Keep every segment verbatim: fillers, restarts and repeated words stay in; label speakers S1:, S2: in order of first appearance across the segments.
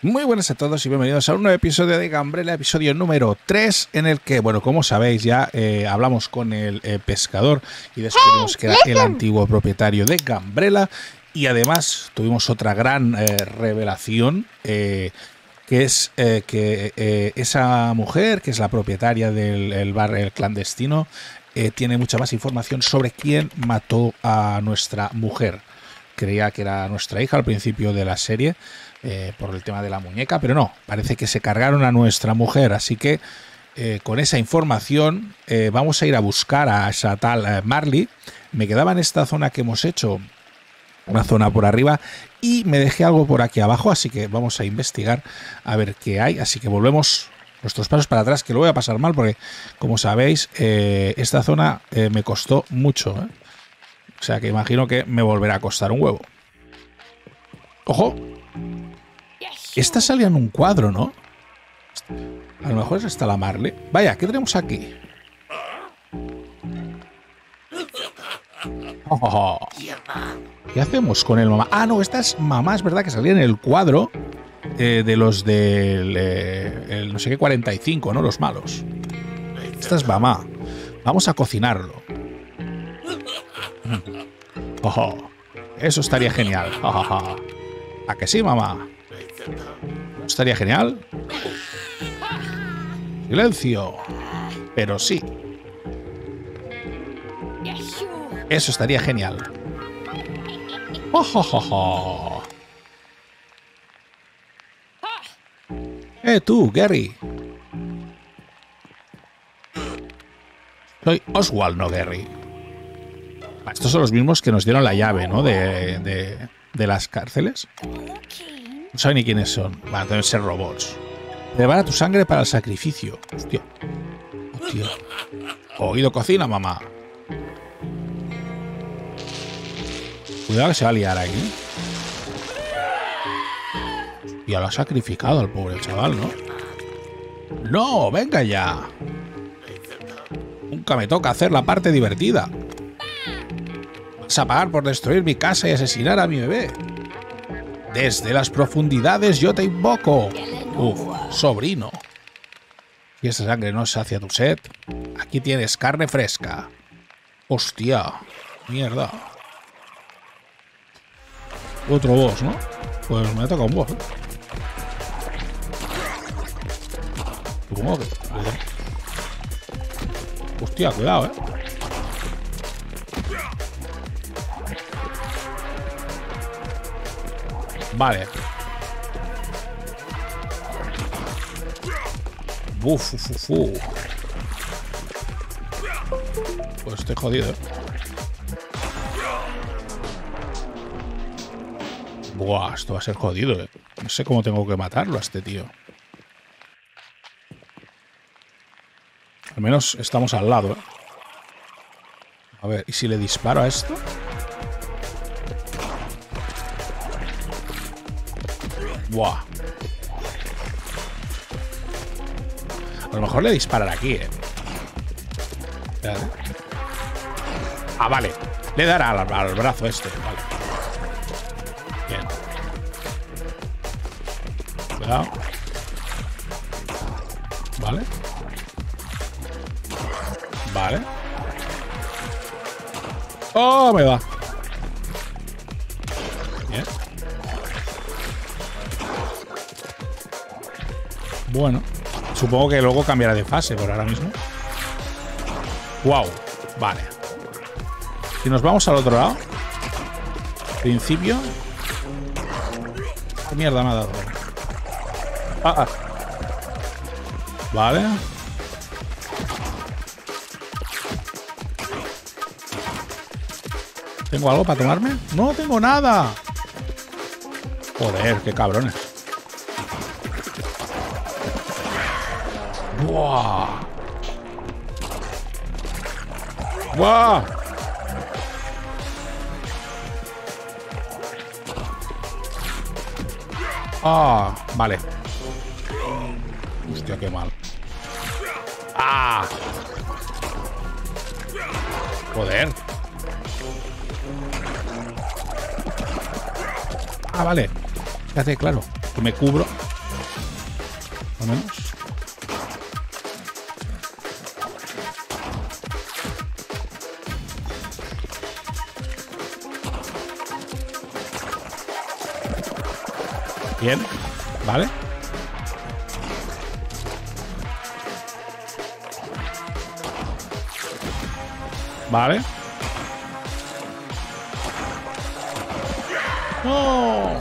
S1: Muy buenas a todos y bienvenidos a un nuevo episodio de Gambrela, episodio número tres, en el que, bueno, como sabéis ya eh, hablamos con el eh, pescador y descubrimos que era el antiguo propietario de Gambrela, y además tuvimos otra gran eh, revelación, eh, que es eh, que eh, esa mujer, que es la propietaria del el bar el clandestino, eh, tiene mucha más información sobre quién mató a nuestra mujer. Creía que era nuestra hija al principio de la serie, eh, por el tema de la muñeca, pero no, parece que se cargaron a nuestra mujer, así que eh, con esa información eh, vamos a ir a buscar a esa tal eh, Marley. Me quedaba en esta zona que hemos hecho, una zona por arriba, y me dejé algo por aquí abajo, así que vamos a investigar a ver qué hay, así que volvemos nuestros pasos para atrás, que lo voy a pasar mal porque, como sabéis, eh, esta zona eh, me costó mucho, ¿eh? O sea que imagino que me volverá a costar un huevo. ¡Ojo! Esta salía en un cuadro, ¿no? A lo mejor es esta la Marley. Vaya, ¿qué tenemos aquí? Oh, ¿qué hacemos con el mamá? Ah, no, esta es mamá, es verdad que salía en el cuadro eh, de los del eh, el no sé qué cuarenta y cinco, ¿no? Los malos. Esta es mamá. Vamos a cocinarlo. Oh, eso estaría genial. Oh, ¿a que sí, mamá? ¿Estaría genial? Silencio. Pero sí. Eso estaría genial. Oh, oh, oh, oh. Eh, tú, Gary. Soy Oswald, no Gary. Estos son los mismos que nos dieron la llave, ¿no? De, de, de las cárceles. No saben ni quiénes son. Van a tener que ser robots. Prepara tu sangre para el sacrificio. Hostia. Hostia. Oído cocina, mamá. Cuidado que se va a liar aquí. Ya lo ha sacrificado al pobre chaval, ¿no? ¡No! ¡Venga ya! Nunca me toca hacer la parte divertida. Vas a pagar por destruir mi casa y asesinar a mi bebé. Desde las profundidades yo te invoco. Uf, sobrino. Si esa sangre no sacia tu sed, aquí tienes carne fresca. Hostia, mierda. Otro boss, ¿no? Pues me toca un boss, ¿eh? Supongo que... Hostia, cuidado, ¿eh? Vale. Uf, uf, uf, uf. Pues estoy jodido, ¿eh? Buah, esto va a ser jodido, ¿eh? No sé cómo tengo que matarlo a este tío. Al menos estamos al lado, ¿eh? A ver, ¿y si le disparo a esto? Buah. A lo mejor le disparan aquí, eh. Espérate. Ah, vale. Le dará al, al brazo este. Vale. Bien. Cuidado. Vale. Vale. Oh, me da. Bien. Bueno, supongo que luego cambiará de fase por ahora mismo. Wow, vale. Si nos vamos al otro lado, principio. ¿Qué mierda me ha dado? Ah, ah. Vale. ¿Tengo algo para tomarme? No tengo nada. Joder, qué cabrones. ¡Buah! ¡Buah! Ah, vale. Hostia, qué mal. ¡Ah! Joder. Ah, vale. Fíjate, claro. Que me cubro. al menos. Bien, vale. Vale. ¡No!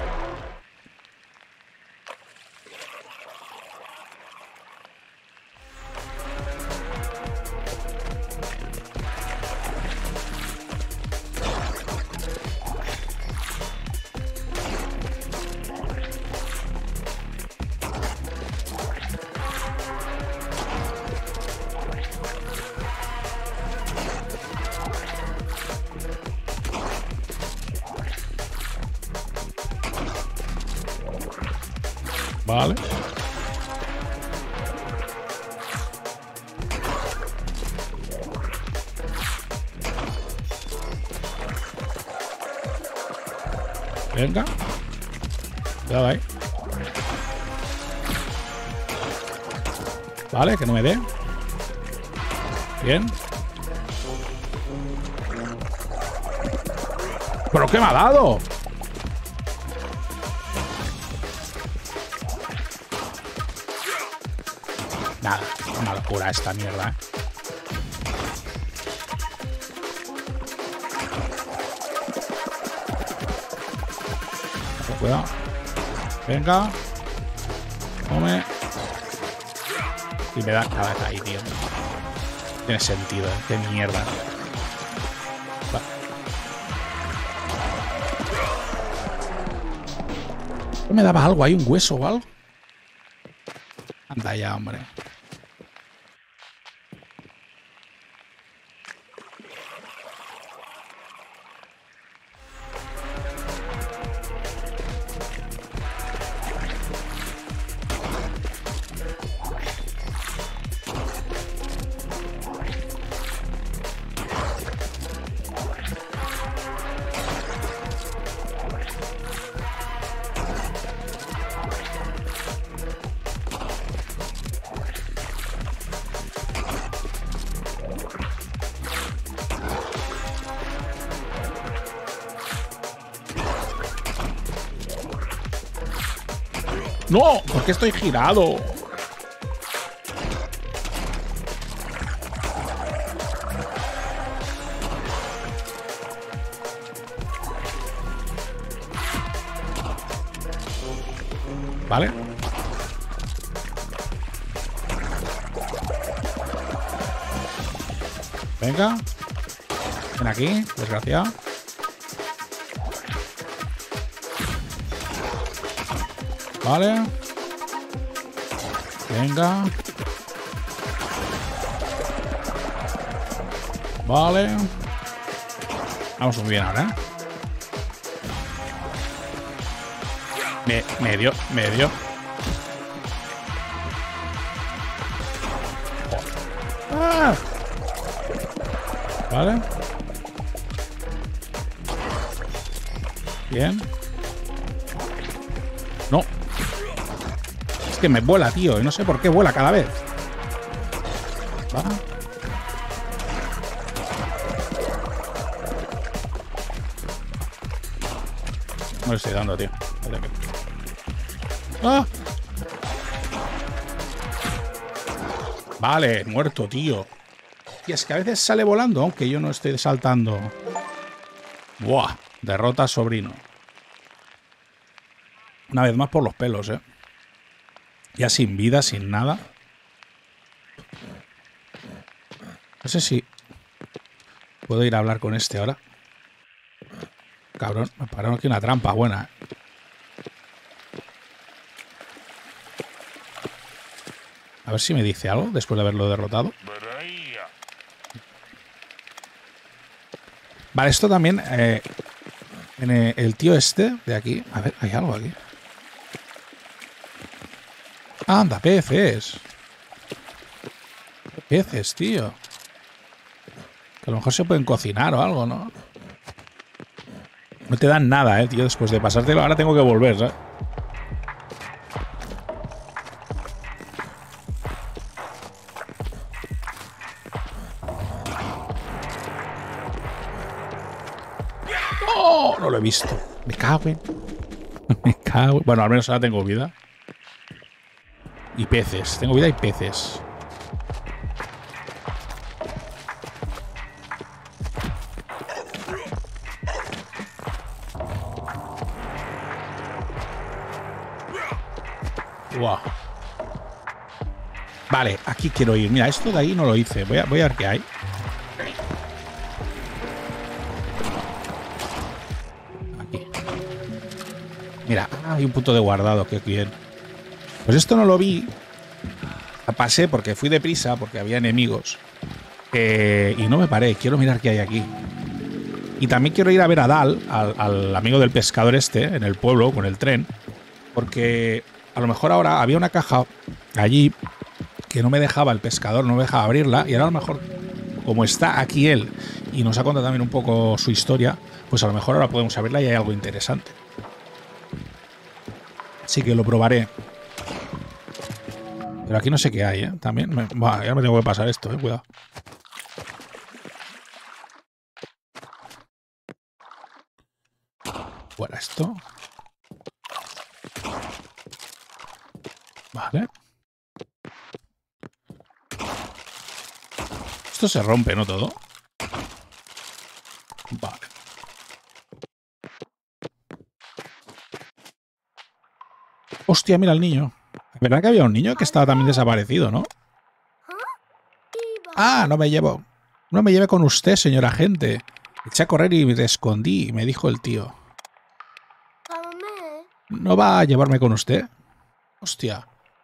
S1: Vale. Venga. Cuidado ahí. Vale, que no me dé. Bien. ¿Pero qué me ha dado? Nada, una locura esta mierda, ¿eh? Cuidado. Venga. Come. Y me da cada vez ahí, tío. Tiene sentido, ¿eh? Qué mierda. Va. ¿Me daba algo ahí? ¿Un hueso o algo? Anda ya, hombre. ¡No! ¿Por qué estoy girado? Vale. Venga. Ven aquí, desgraciado. Vale. Venga. Vale. Vamos muy bien ahora, ¿eh? Me, me dio, me dio. Ah. Vale. Bien. No. Es que me vuela, tío. Y no sé por qué vuela cada vez. Va. No le estoy dando, tío. ¡Ah! Vale, muerto, tío. Y es que a veces sale volando, aunque yo no esté saltando. Buah, derrota a sobrino. Una vez más por los pelos, eh. Ya sin vida, sin nada. No sé si puedo ir a hablar con este ahora. Cabrón, me pararon aquí una trampa buena. A ver si me dice algo después de haberlo derrotado. Vale, esto también... Eh, en el tío este de aquí... A ver, hay algo aquí. Anda, peces. Peces, tío. Que a lo mejor se pueden cocinar o algo, ¿no? No te dan nada, eh, tío, después de pasártelo. Ahora tengo que volver, ¿sabes? ¡Oh! No lo he visto. Me cago en... Me cago en... Bueno, al menos ahora tengo vida. Y peces. Tengo vida y peces. Wow. Vale, aquí quiero ir. Mira, esto de ahí no lo hice. Voy a, voy a ver qué hay. Aquí. Mira, hay un punto de guardado. Qué bien. Pues esto no lo vi. Pasé porque fui deprisa, porque había enemigos. Eh, y no me paré. Quiero mirar qué hay aquí. Y también quiero ir a ver a Dal, al, al amigo del pescador este, en el pueblo, con el tren. Porque a lo mejor ahora había una caja allí que no me dejaba el pescador, no me dejaba abrirla. Y ahora a lo mejor, como está aquí él y nos ha contado también un poco su historia, pues a lo mejor ahora podemos abrirla y hay algo interesante. Así que lo probaré. Pero aquí no sé qué hay, ¿eh? También me, bah, ya me tengo que pasar esto, ¿eh? Cuidado. Fuera esto. Vale. Esto se rompe, ¿no? Todo. Vale. Hostia, mira el niño. ¿Verdad que había un niño que estaba también desaparecido, no? Ah, no me llevo. No me lleve con usted, señor agente. Eché a correr y me escondí, me dijo el tío. ¿No va a llevarme con usted? Hostia.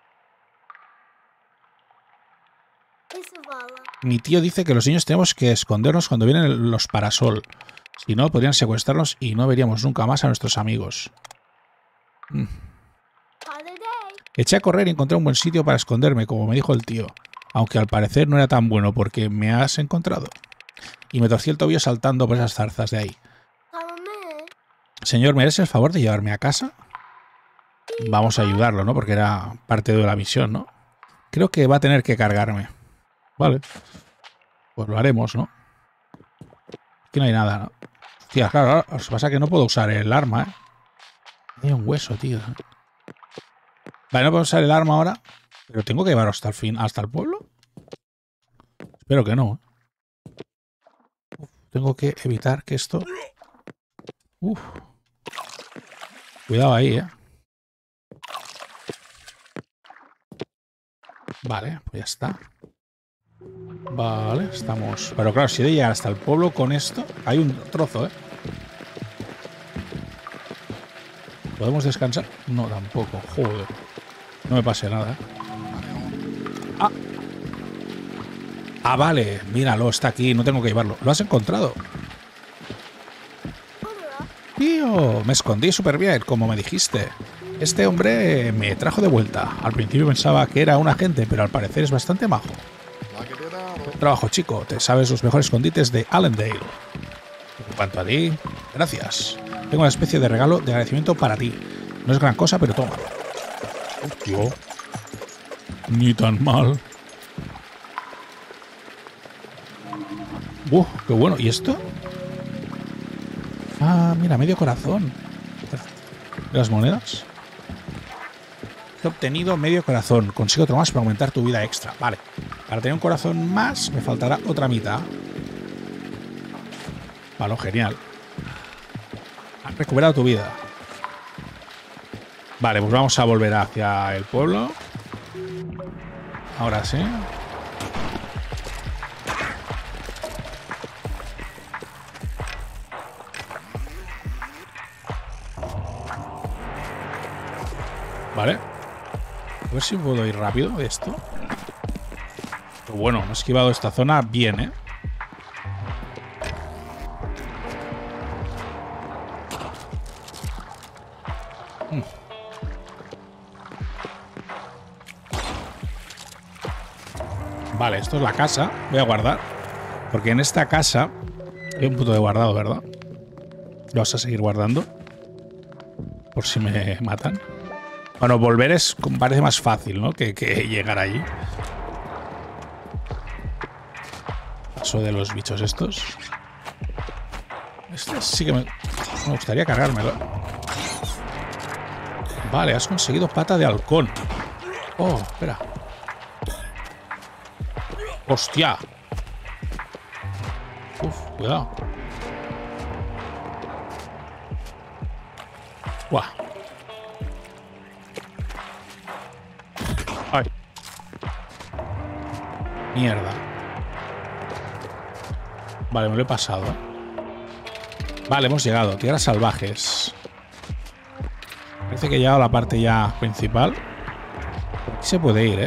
S1: Mi tío dice que los niños tenemos que escondernos cuando vienen los parasol. Si no, podrían secuestrarnos y no veríamos nunca más a nuestros amigos. Mm. Eché a correr y encontré un buen sitio para esconderme, como me dijo el tío. Aunque al parecer no era tan bueno porque me has encontrado. Y me torcí el tobillo saltando por esas zarzas de ahí. Señor, ¿me haces el favor de llevarme a casa? Vamos a ayudarlo, ¿no? Porque era parte de la misión, ¿no? Creo que va a tener que cargarme. Vale. Pues lo haremos, ¿no? Aquí no hay nada, ¿no? Hostia, claro, os pasa que no puedo usar el arma, ¿eh? Hay un hueso, tío. Vale, no puedo usar el arma ahora. Pero tengo que llevarlo hasta el fin, hasta el pueblo. Espero que no. Uf, tengo que evitar que esto... Uf. Cuidado ahí, ¿eh? Vale, pues ya está. Vale, estamos... Pero claro, si he de llegar hasta el pueblo con esto... Hay un trozo, ¿eh? ¿Podemos descansar? No, tampoco. Joder. No me pase nada, ¿eh? Ah. Ah, vale. Míralo, está aquí. No tengo que llevarlo. ¿Lo has encontrado? Tío, me escondí súper bien, como me dijiste. Este hombre me trajo de vuelta. Al principio pensaba que era un agente, pero al parecer es bastante majo. Buen trabajo, chico. Te sabes los mejores escondites de Allendale. En cuanto a ti, gracias. Tengo una especie de regalo de agradecimiento para ti. No es gran cosa, pero toma. Hostia. Ni tan mal. ¡Uh! ¡Qué bueno! ¿Y esto? Ah, mira, medio corazón. ¿Las monedas? He obtenido medio corazón. Consigo otro más para aumentar tu vida extra. Vale. Para tener un corazón más, me faltará otra mitad. Vale, genial. Has recuperado tu vida. Vale, pues vamos a volver hacia el pueblo. Ahora sí. Vale. A ver si puedo ir rápido de esto. Pero bueno, he esquivado esta zona bien, ¿eh? Hmm. Vale, esto es la casa. Voy a guardar. Porque en esta casa hay un punto de guardado, ¿verdad? Lo vas a seguir guardando. Por si me matan. Bueno, volver es, parece más fácil, ¿no? Que, que llegar allí. Paso de los bichos estos. Este sí que me, me gustaría cargármelo. Vale, has conseguido pata de halcón. Oh, espera. ¡Hostia! Uf, cuidado. ¡Guau! ¡Ay! Mierda. Vale, me lo he pasado. Vale, hemos llegado. Tierras salvajes. Parece que he llegado a la parte ya principal. Por aquí se puede ir, ¿eh?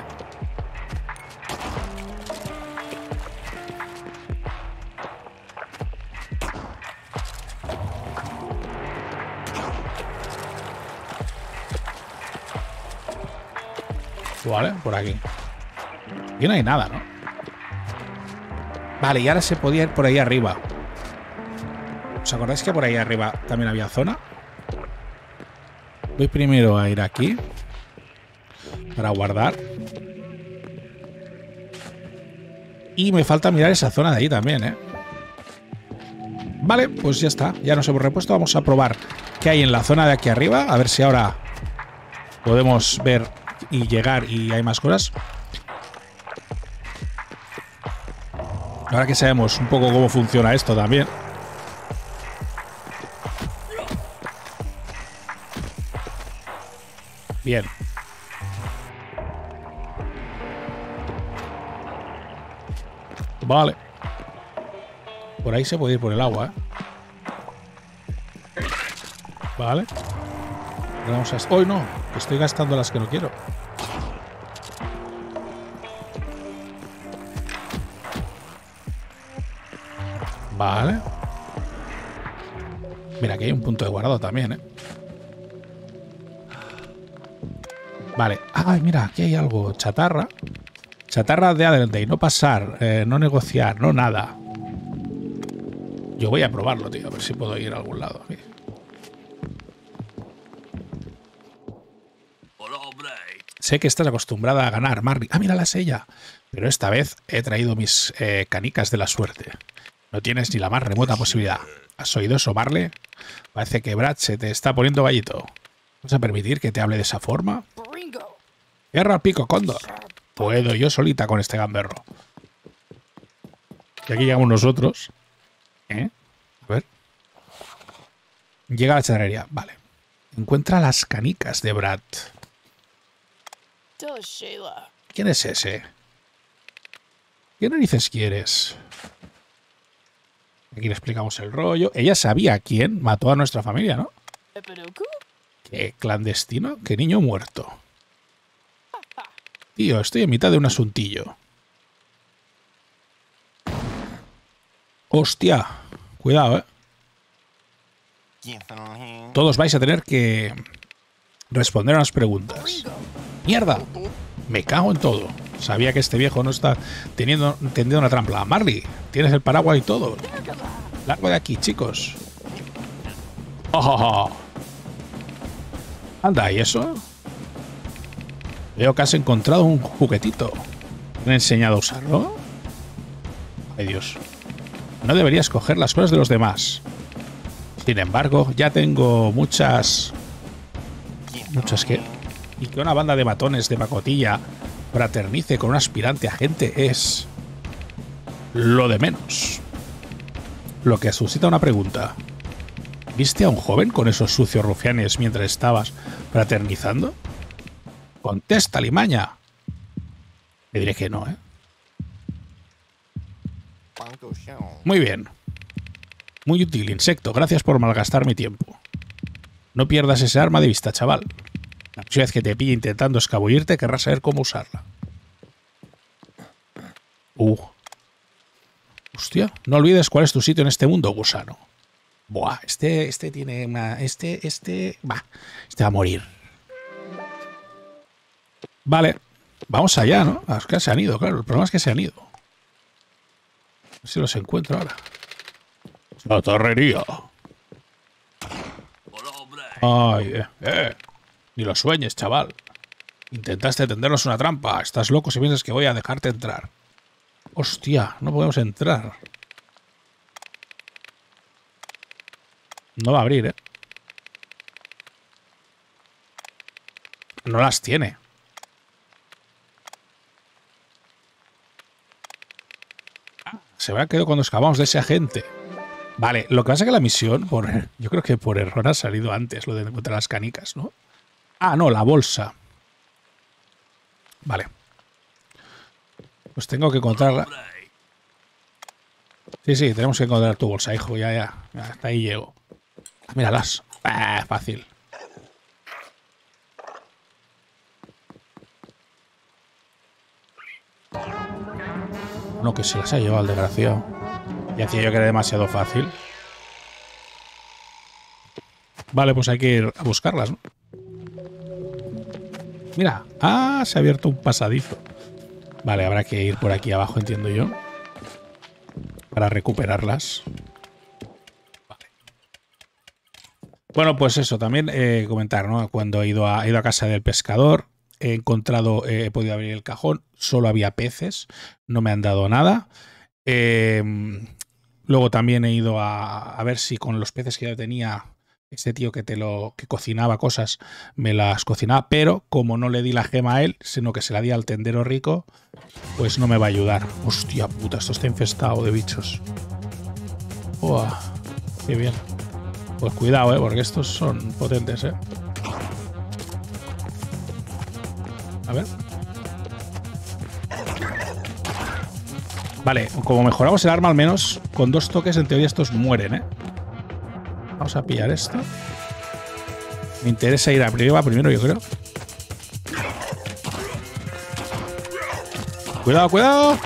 S1: Vale, por aquí. Aquí no hay nada, ¿no? Vale, y ahora se podía ir por ahí arriba. ¿Os acordáis que por ahí arriba también había zona? Voy primero a ir aquí para guardar. Y me falta mirar esa zona de ahí también, ¿eh? Vale, pues ya está. Ya nos hemos repuesto. Vamos a probar qué hay en la zona de aquí arriba. A ver si ahora podemos ver y llegar y hay más cosas. Ahora que sabemos un poco cómo funciona esto también. Bien. Vale. Por ahí se puede ir por el agua, ¿eh? Vale. Vamos a... ¡Hoy no! Que estoy gastando las que no quiero. Vale. Mira, aquí hay un punto de guardado también, ¿eh? Vale. Ay, mira, aquí hay algo. Chatarra. Chatarra de adelante. Y no pasar, eh, no negociar, no nada. Yo voy a probarlo, tío. A ver si puedo ir a algún lado. Aquí. Sé que estás acostumbrada a ganar, Marley. Ah, mira la sella. Pero esta vez he traído mis eh, canicas de la suerte. No tienes ni la más remota posibilidad. ¿Has oído eso, Marley? Parece que Brad se te está poniendo gallito. ¿Vas a permitir que te hable de esa forma? Guerra al pico, cóndor. Puedo yo solita con este gamberro. Y aquí llegamos nosotros. ¿Eh? A ver. Llega a la charrería. Vale. Encuentra las canicas de Brad. ¿Quién es ese? ¿Qué narices quieres? Aquí le explicamos el rollo. Ella sabía quién mató a nuestra familia, ¿no? ¿Qué clandestino? ¿Qué niño muerto? Tío, estoy en mitad de un asuntillo. Hostia. Cuidado, ¿eh? Todos vais a tener que responder a unas preguntas. ¡Mierda! Me cago en todo. Sabía que este viejo no está teniendo tendiendo una trampa. Marley, tienes el paraguas y todo. Largo de aquí, chicos. Oh, oh, oh. Anda, ¿y eso? Veo que has encontrado un juguetito. ¿Me han enseñado a usarlo? Ay, Dios. No deberías coger las cosas de los demás. Sin embargo, ya tengo muchas... ¿Muchas qué? Y que una banda de matones de pacotilla fraternice con un aspirante agente es... lo de menos. Lo que suscita una pregunta. ¿Viste a un joven con esos sucios rufianes mientras estabas fraternizando? Contesta, limaña. Le diré que no, ¿eh? Muy bien. Muy útil, insecto. Gracias por malgastar mi tiempo. No pierdas ese arma de vista, chaval. La próxima vez que te pille intentando escabullirte, querrás saber cómo usarla. Uh. Hostia, no olvides cuál es tu sitio en este mundo, gusano. Buah, este, este tiene una... Este, este... Va, este va a morir. Vale, vamos allá, ¿no? Es que se han ido, claro. El problema es que se han ido. A ver si los encuentro ahora. La torrería. Ay, eh, eh. Ni lo sueñes, chaval. Intentaste tendernos una trampa. Estás loco si piensas que voy a dejarte entrar. Hostia, no podemos entrar. No va a abrir, ¿eh? No las tiene. Se habrá quedado cuando escapamos de ese agente. Vale, lo que pasa es que la misión, por, yo creo que por error ha salido antes, lo de encontrar las canicas, ¿no? Ah, no, la bolsa. Vale. Pues tengo que encontrarla. Sí, sí, tenemos que encontrar tu bolsa, hijo. Ya, ya. ya hasta ahí llego. Ah, míralas. Ah, fácil. No, que se las ha llevado el desgraciado. Y hacía yo que era demasiado fácil. Vale, pues hay que ir a buscarlas, ¿no? Mira. Ah, se ha abierto un pasadizo. Vale, habrá que ir por aquí abajo, entiendo yo. Para recuperarlas. Vale. Bueno, pues eso, también eh, comentar, ¿no? Cuando he ido a, he ido a casa del pescador, he encontrado, eh, he podido abrir el cajón, solo había peces, no me han dado nada. Eh, luego también he ido a, a ver si con los peces que ya tenía, ese tío que te lo que cocinaba cosas, me las cocinaba, pero como no le di la gema a él, sino que se la di al tendero rico, pues no me va a ayudar. Hostia puta, esto está infestado de bichos. Uah, qué bien. Pues cuidado, eh, porque estos son potentes, eh. A ver. Vale, como mejoramos el arma al menos, con dos toques en teoría estos mueren, ¿eh? Vamos a pillar esto. Me interesa ir a prueba primero, yo creo. Cuidado, cuidado.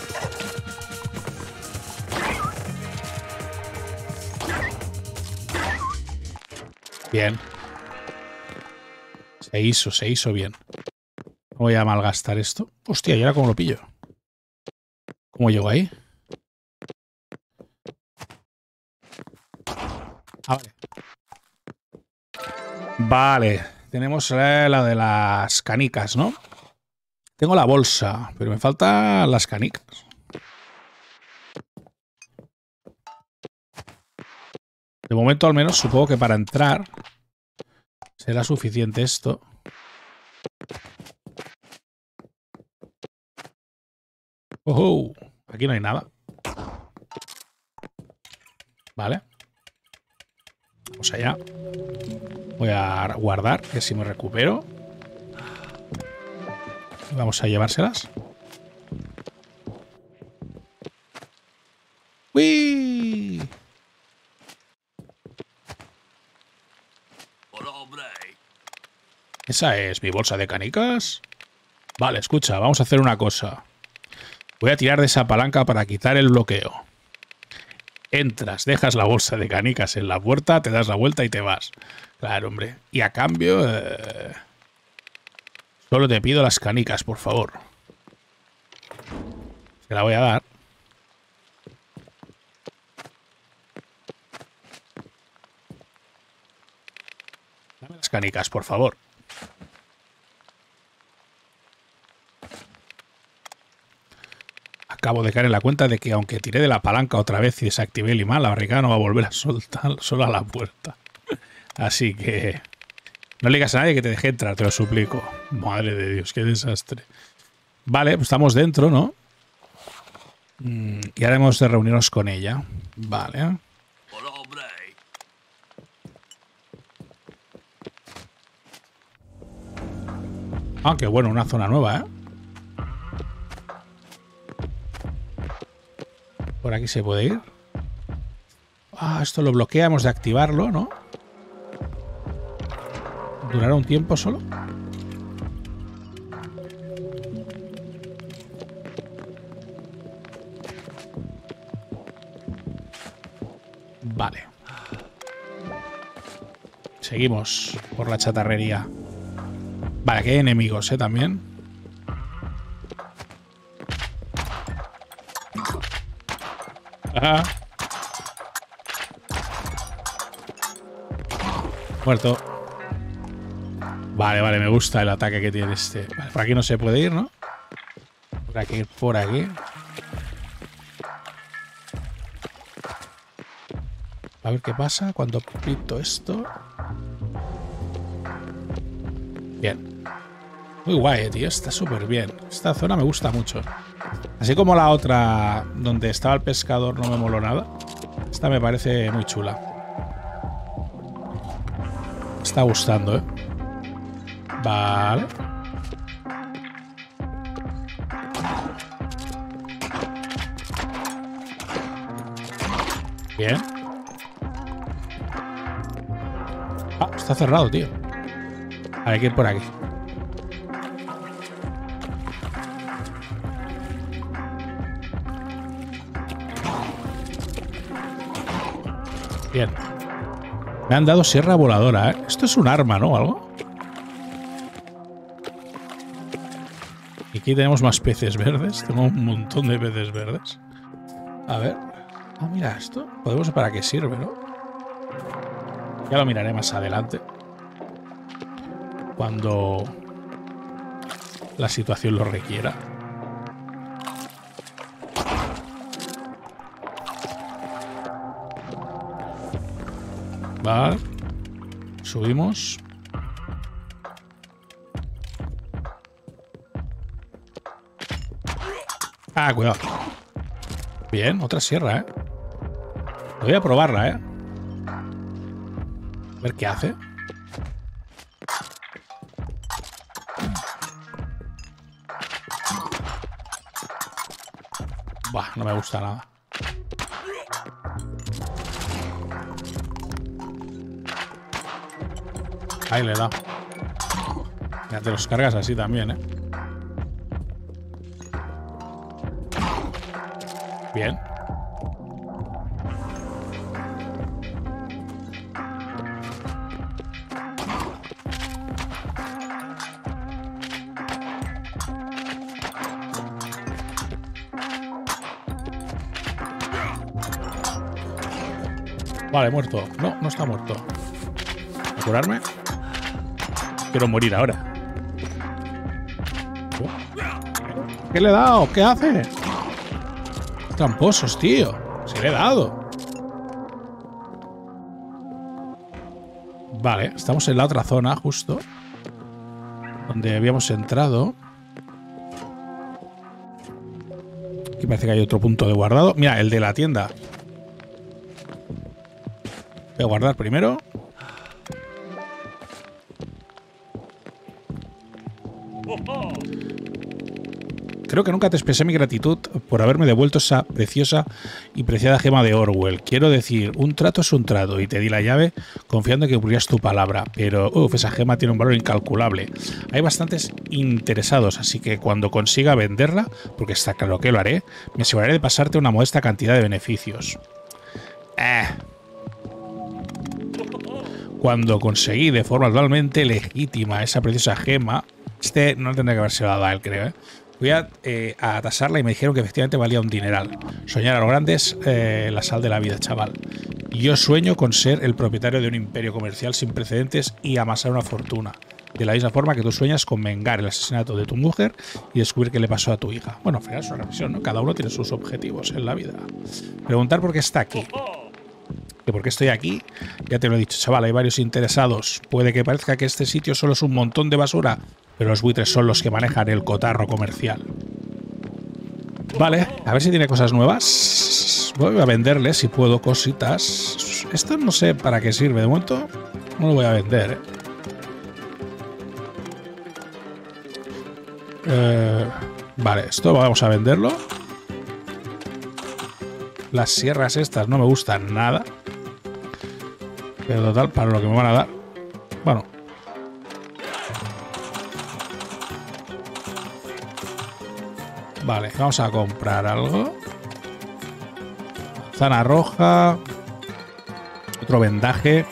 S1: Bien. Se hizo, se hizo bien. No voy a malgastar esto. Hostia, ¿y ahora cómo lo pillo? ¿Cómo llego ahí? Ah, vale. Vale. Tenemos la, la de las canicas, ¿no? Tengo la bolsa, pero me faltan las canicas. De momento, al menos, supongo que para entrar será suficiente esto. ¡Oh! Aquí no hay nada. Vale. Vamos allá. Voy a guardar, que si me recupero. Vamos a llevárselas. ¡Uy! ¿Esa es mi bolsa de canicas? Vale, escucha, vamos a hacer una cosa. Voy a tirar de esa palanca para quitar el bloqueo. Entras, dejas la bolsa de canicas en la puerta, te das la vuelta y te vas. Claro, hombre. Y a cambio... Eh, solo te pido las canicas, por favor. Te la voy a dar. Dame las canicas, por favor. Acabo de caer en la cuenta de que aunque tiré de la palanca otra vez y desactivé el imán, la barricada no va a volver a soltar sola a la puerta. Así que no le digas a nadie que te deje entrar, te lo suplico. Madre de Dios, qué desastre. Vale, pues estamos dentro, ¿no? Y ahora hemos de reunirnos con ella. Vale. Ah, qué bueno, una zona nueva, ¿eh? Por aquí se puede ir. Ah, esto lo bloquea, hemos de activarlo, ¿no? ¿Durará un tiempo solo? Vale. Seguimos por la chatarrería. Vale, aquí hay enemigos, ¿eh? También. Ajá. Muerto. Vale, vale, me gusta el ataque que tiene este. Vale, por aquí no se puede ir, ¿no? Habrá que ir por aquí. A ver qué pasa cuando pito esto. Bien. Muy guay, tío. Está súper bien. Esta zona me gusta mucho. Así como la otra donde estaba el pescador no me moló nada. Esta me parece muy chula. Me está gustando, ¿eh? Vale. Bien. Ah, está cerrado, tío. Hay que ir por aquí. Bien. Me han dado sierra voladora, ¿eh? Esto es un arma, ¿no? ¿Algo? Y aquí tenemos más peces verdes. Tengo un montón de peces verdes. A ver. Ah, mira esto. Podemos para qué sirve, ¿no? Ya lo miraré más adelante. Cuando la situación lo requiera. Vale. Subimos. Ah, cuidado. Bien, otra sierra, ¿eh? Voy a probarla, ¿eh? A ver qué hace. Buah, no me gusta nada. Ahí le he dado. Ya te los cargas así también, ¿eh? Bien. Vale, muerto. No, no está muerto. ¿Voy a curarme? Quiero morir ahora. ¿Qué le he dado? ¿Qué hace? Tramposos, tío. Se le he dado. Vale, estamos en la otra zona, justo. Donde habíamos entrado. Aquí parece que hay otro punto de guardado. Mira, el de la tienda. Voy a guardar primero. Creo que nunca te expresé mi gratitud por haberme devuelto esa preciosa y preciada gema de Orwell. Quiero decir, un trato es un trato y te di la llave confiando en que cumplías tu palabra. Pero, uff, esa gema tiene un valor incalculable. Hay bastantes interesados, así que cuando consiga venderla, porque está claro que lo haré, me aseguraré de pasarte una modesta cantidad de beneficios. Eh... Cuando conseguí de forma totalmente legítima esa preciosa gema, este no tendría que haberse dado a él, creo, ¿eh? Fui a, eh, a tasarla y me dijeron que efectivamente valía un dineral. Soñar a lo grande es eh, la sal de la vida, chaval. Yo sueño con ser el propietario de un imperio comercial sin precedentes y amasar una fortuna. De la misma forma que tú sueñas con vengar el asesinato de tu mujer y descubrir qué le pasó a tu hija. Bueno, al final es una reflexión, ¿no? Cada uno tiene sus objetivos en la vida. Preguntar por qué está aquí. Que por qué estoy aquí, ya te lo he dicho, chaval, hay varios interesados. Puede que parezca que este sitio solo es un montón de basura, pero los buitres son los que manejan el cotarro comercial. Vale, a ver si tiene cosas nuevas. Voy a venderle si puedo cositas. Esto no sé para qué sirve, de momento no lo voy a vender, ¿eh? Eh, vale, esto vamos a venderlo. Las sierras estas no me gustan nada. Pero total, para lo que me van a dar. Bueno. Vale, vamos a comprar algo. Manzana roja. Otro vendaje.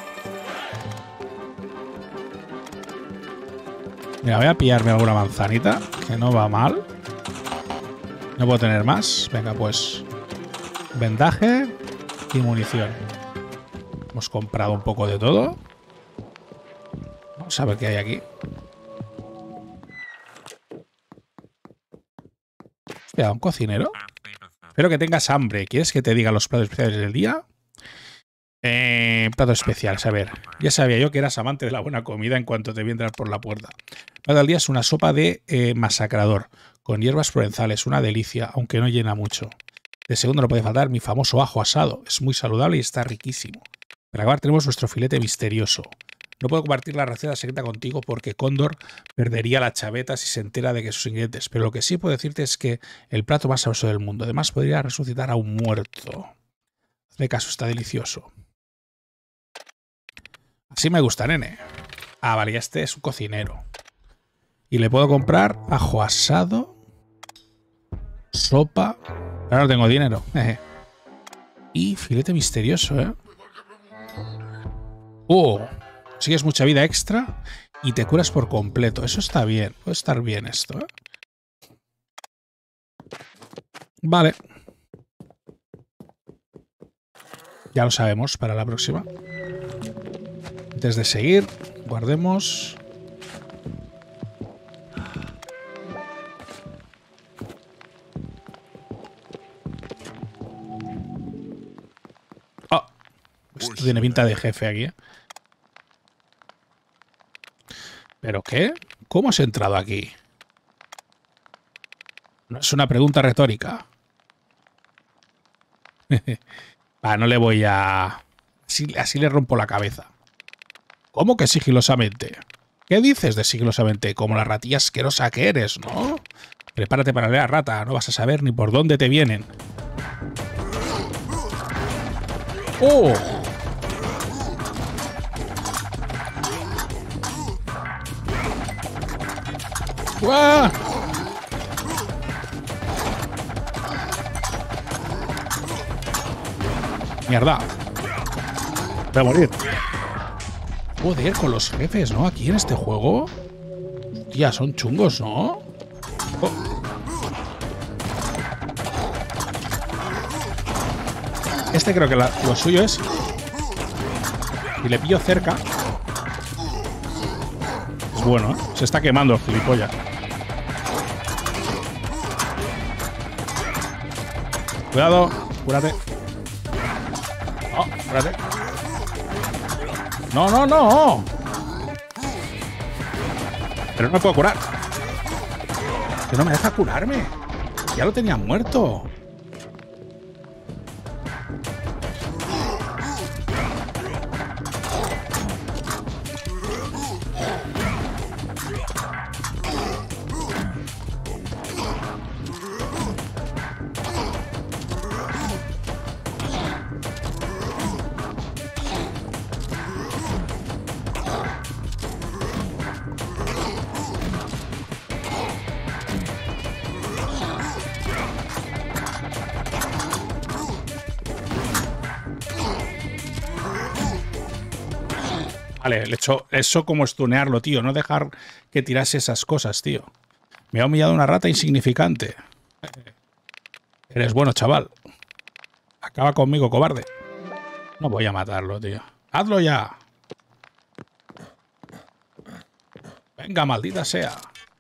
S1: Mira, voy a pillarme alguna manzanita, que no va mal. No puedo tener más. Venga, pues. Vendaje y munición. Hemos comprado un poco de todo. Vamos a ver qué hay aquí. Hostia, un cocinero. Espero que tengas hambre. ¿Quieres que te diga los platos especiales del día? Eh, plato especial, a ver. Ya sabía yo que eras amante de la buena comida en cuanto te vi entrar por la puerta. Plato del día es una sopa de eh, masacrador, con hierbas provenzales, una delicia, aunque no llena mucho. De segundo no puede faltar mi famoso ajo asado. Es muy saludable y está riquísimo. Para acabar tenemos nuestro filete misterioso. No puedo compartir la receta secreta contigo porque Cóndor perdería la chaveta si se entera de que sus ingredientes. Pero lo que sí puedo decirte es que el plato más sabroso del mundo. Además podría resucitar a un muerto. Hazle caso, está delicioso. Así me gusta, nene. Ah, vale, este es un cocinero. Y le puedo comprar ajo asado, sopa. Ahora no tengo dinero. Y filete misterioso, ¿eh? ¡Oh! Consigues mucha vida extra y te curas por completo. Eso está bien. Puede estar bien esto, ¿eh? Vale. Ya lo sabemos para la próxima. Antes de seguir, guardemos. Oh, esto tiene pinta de jefe aquí, ¿eh? ¿Pero qué? ¿Cómo has entrado aquí? No es una pregunta retórica. Ah, no le voy a... Así, así le rompo la cabeza. ¿Cómo que sigilosamente? ¿Qué dices de sigilosamente? Como la ratilla asquerosa que eres, ¿no? Prepárate para leer, rata. No vas a saber ni por dónde te vienen. ¡Oh! ¡Guau! Mierda. Voy a morir. Joder, con los jefes, ¿no? Aquí en este juego. Hostia, son chungos, ¿no? Oh. Este creo que la, lo suyo es... Si le pillo cerca... Es bueno, ¿eh? Se está quemando el gilipollas. Cuidado, cúrate. Oh, cúrate. No, no, no. Pero no me puedo curar. Que no me deja curarme. Ya lo tenía muerto. Vale, le he hecho eso como estunearlo, tío. No dejar que tirase esas cosas, tío. Me ha humillado una rata insignificante. Eres bueno, chaval. Acaba conmigo, cobarde. No voy a matarlo, tío. ¡Hazlo ya! Venga, maldita sea.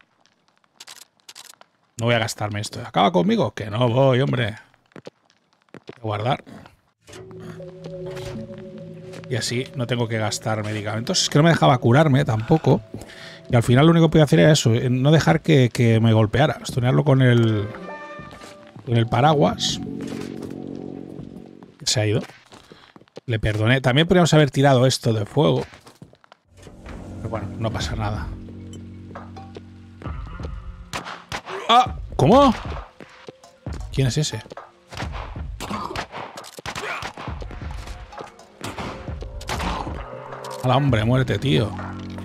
S1: No voy a gastarme esto. ¿Acaba conmigo? Que no voy, hombre. Voy a guardar. Y así no tengo que gastar medicamentos. Es que no me dejaba curarme tampoco. Y al final lo único que podía hacer era eso. No dejar que, que me golpeara. Estunearlo con el... Con el paraguas. Se ha ido. Le perdoné. También podríamos haber tirado esto de fuego. Pero bueno, no pasa nada. ¡Ah! ¿Cómo? ¿Quién es ese? ¡Hala, hombre! Muérete, tío.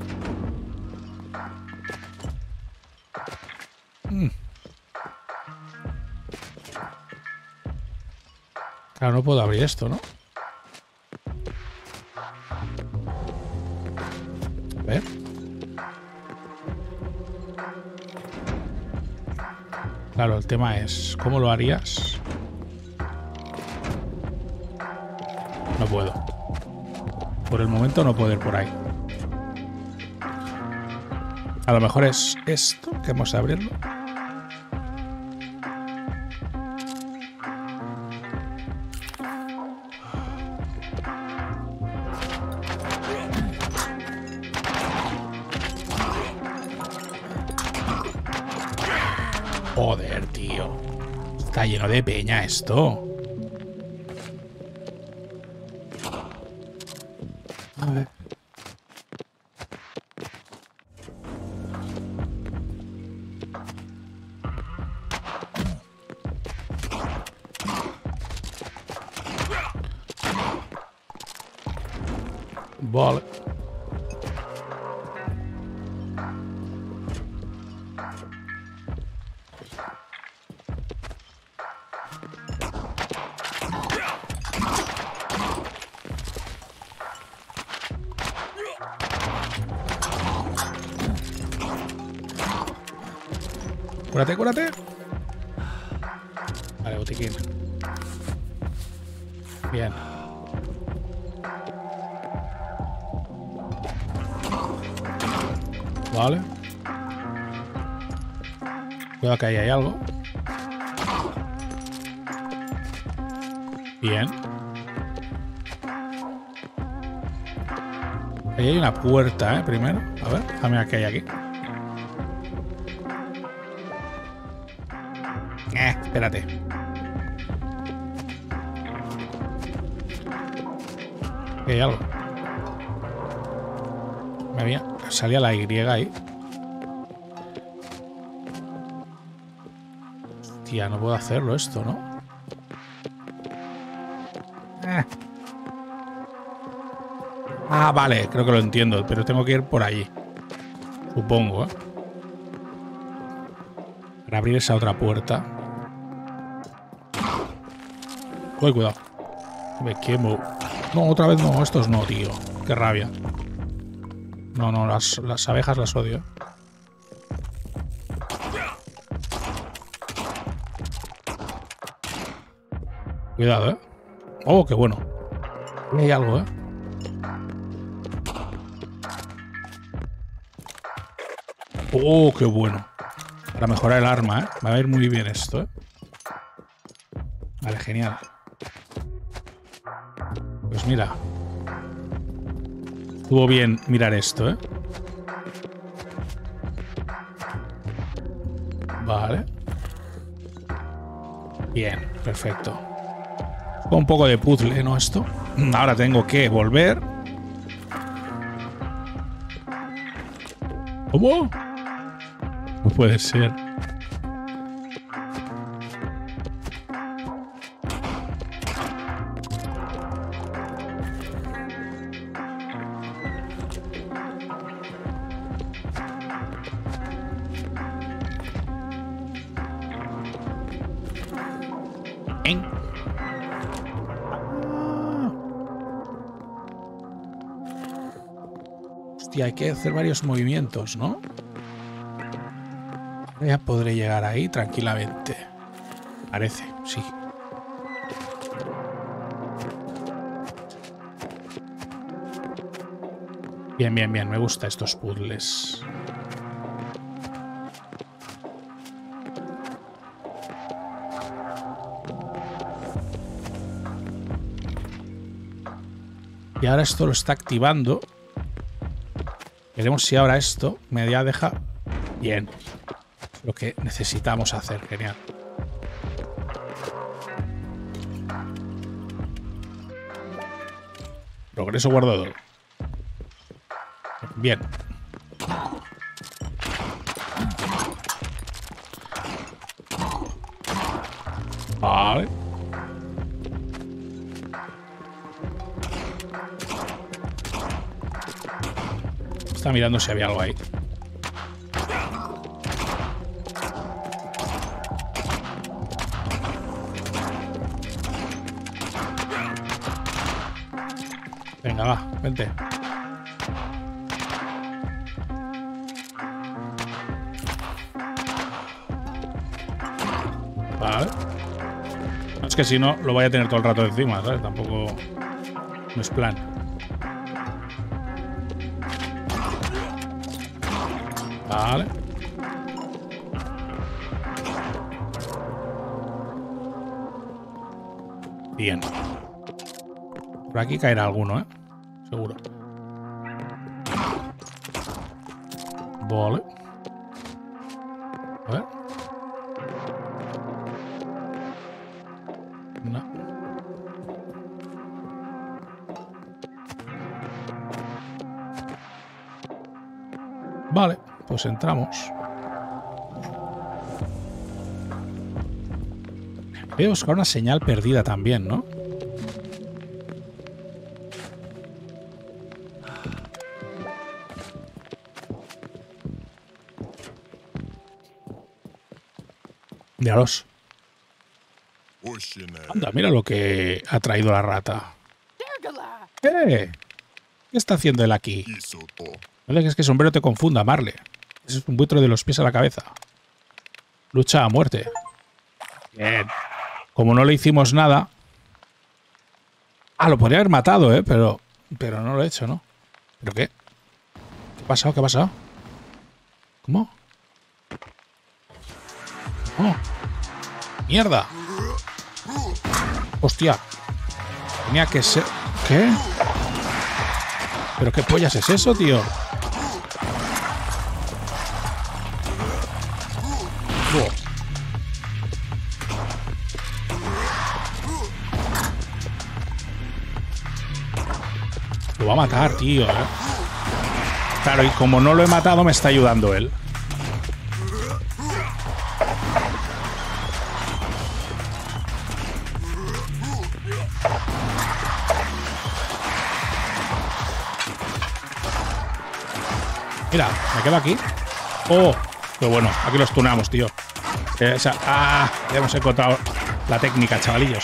S1: Mm. Claro, no puedo abrir esto, ¿no? A ver. Claro, el tema es... ¿Cómo lo harías? No puedo. Por el momento no puedo ir por ahí. A lo mejor es esto que hemos de abrirlo. Joder, tío. Está lleno de peña esto. A ver. Vale. Cúrate, cúrate. Vale, botiquín. Bien. Vale. Cuidado que ahí hay algo. Bien. Ahí hay una puerta, ¿eh? Primero. A ver, déjame ver qué hay aquí. Eh, espérate. Aquí hay algo. Me había... Salía la Y ahí. Hostia, no puedo hacerlo esto, ¿no? Eh. Ah, vale, creo que lo entiendo, pero tengo que ir por allí. Supongo, ¿eh? Para abrir esa otra puerta. Uy, cuidado. Me quemo. No, otra vez no, estos no, tío. Qué rabia. No, no, las, las abejas las odio. Cuidado, ¿eh? Oh, qué bueno. Ahí hay algo, ¿eh? Oh, qué bueno. Para mejorar el arma, ¿eh? Va a ir muy bien esto, ¿eh? Vale, genial. Pues mira. Estuvo bien mirar esto, ¿eh? Vale. Bien, perfecto. Un poco de puzzle, ¿no? Esto. Ahora tengo que volver. ¿Cómo? No puede ser. ¿En? Hostia, hay que hacer varios movimientos, ¿no? Ya podré llegar ahí tranquilamente. Parece, sí. Bien, bien, bien. Me gustan estos puzzles. Y ahora esto lo está activando. Veremos si ahora esto me ya deja... Bien. Lo que necesitamos hacer. Genial. Progreso guardador. Bien. Vale. Está mirando si había algo ahí. Venga, va, vente. Vale. No, es que si no, lo voy a tener todo el rato encima, ¿sabes? Tampoco... No es plan. Vale. Bien. Por aquí caerá alguno, ¿eh? Seguro. Vale. A ver. Vale, pues entramos. Voy a buscar una señal perdida también, ¿no? Míralos. Anda, mira lo que ha traído la rata. ¿Qué? ¿Qué está haciendo él aquí? No dejes que el sombrero te confunda, Marle. Es un buitre de los pies a la cabeza. Lucha a muerte. Bien. Como no le hicimos nada... Ah, lo podría haber matado, ¿eh? Pero, pero no lo he hecho, ¿no? ¿Pero qué? ¿Qué ha pasado? ¿Qué ha pasado? ¿Cómo? ¡Oh! ¡Mierda! ¡Hostia! Tenía que ser... ¿Qué? ¿Pero qué pollas es eso, tío? Oh. Lo va a matar, tío, ¿eh? Claro, y como no lo he matado, me está ayudando él. Mira, me quedo aquí. ¡Oh! Pero bueno, aquí los tunamos, tío. Esa, ¡ah! Ya hemos encontrado la técnica, chavalillos.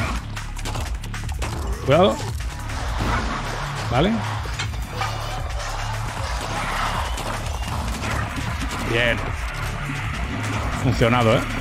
S1: Cuidado. ¿Vale? Bien. Funcionado, ¿eh?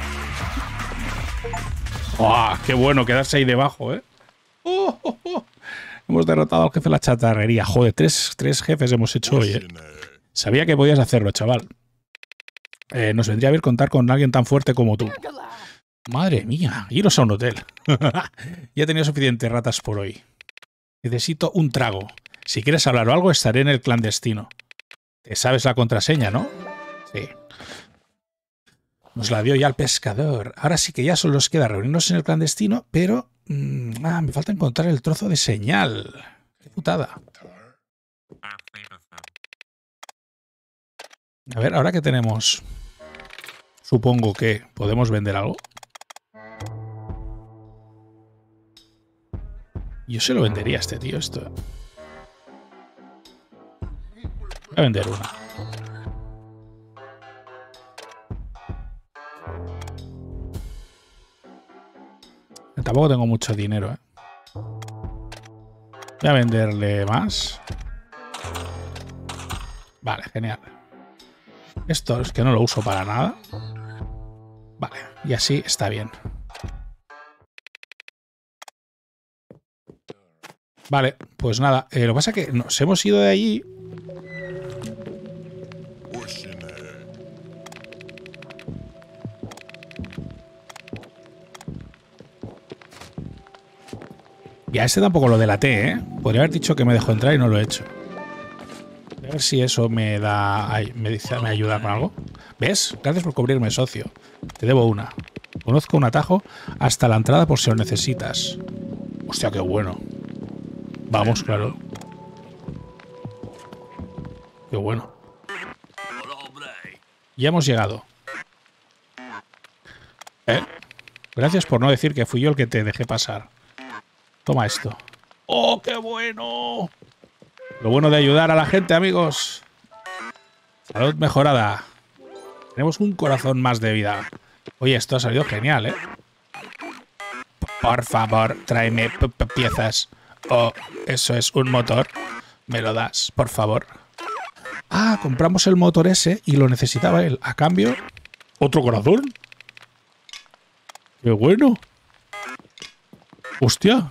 S1: ¡Oh! ¡Qué bueno quedarse ahí debajo, eh! ¡Oh, oh, oh! Hemos derrotado al jefe de la chatarrería. Joder, tres, tres jefes hemos hecho hoy, ¿eh? Sabía que podías hacerlo, chaval. Eh, nos vendría bien contar con alguien tan fuerte como tú. Madre mía, iros a un hotel. Ya he tenido suficientes ratas por hoy. Necesito un trago. Si quieres hablar o algo, estaré en el clandestino. Te sabes la contraseña, ¿no? Sí. Nos la dio ya el pescador. Ahora sí que ya solo nos queda reunirnos en el clandestino, pero... Mmm, ah, me falta encontrar el trozo de señal. Qué putada. A ver, ahora que tenemos... Supongo que podemos vender algo. Yo se lo vendería a este tío esto. Voy a vender una. Tampoco tengo mucho dinero, ¿eh? Voy a venderle más. Vale, genial. Esto es que no lo uso para nada. Vale, y así está bien. Vale, pues nada. Eh, lo que pasa es que nos hemos ido de allí. Y a este tampoco lo delaté, ¿eh? Podría haber dicho que me dejó entrar y no lo he hecho. A ver si eso me da... Ay, me, dice, me ayuda con algo. ¿Ves? Gracias por cubrirme, socio. Te debo una. Conozco un atajo hasta la entrada por si lo necesitas. Hostia, qué bueno. Vamos, claro. Qué bueno. Ya hemos llegado. ¿Eh? Gracias por no decir que fui yo el que te dejé pasar. Toma esto. ¡Oh, qué bueno! Lo bueno de ayudar a la gente, amigos. Salud mejorada. Tenemos un corazón más de vida. Oye, esto ha salido genial, ¿eh? Por favor, tráeme piezas. Oh, eso es un motor. ¿Me lo das, por favor? Ah, compramos el motor ese y lo necesitaba él. A cambio, ¿otro corazón? ¡Qué bueno! ¡Hostia!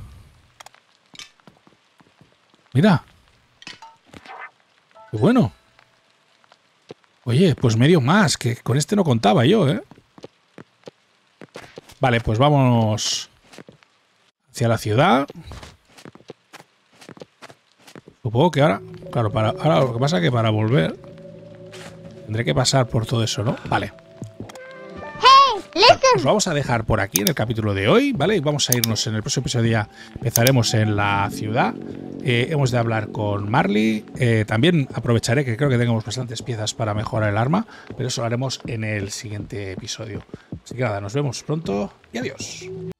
S1: Mira. ¡Qué bueno! Oye, pues medio más, que con este no contaba yo, ¿eh? Vale, pues vamos hacia la ciudad. Supongo que ahora... Claro, para, ahora lo que pasa es que para volver tendré que pasar por todo eso, ¿no? Vale. Nos vamos a dejar por aquí en el capítulo de hoy, ¿vale? Y vamos a irnos en el próximo episodio. Ya empezaremos en la ciudad. Eh, hemos de hablar con Marley. Eh, también aprovecharé que creo que tenemos bastantes piezas para mejorar el arma, pero eso lo haremos en el siguiente episodio. Así que nada, nos vemos pronto y adiós.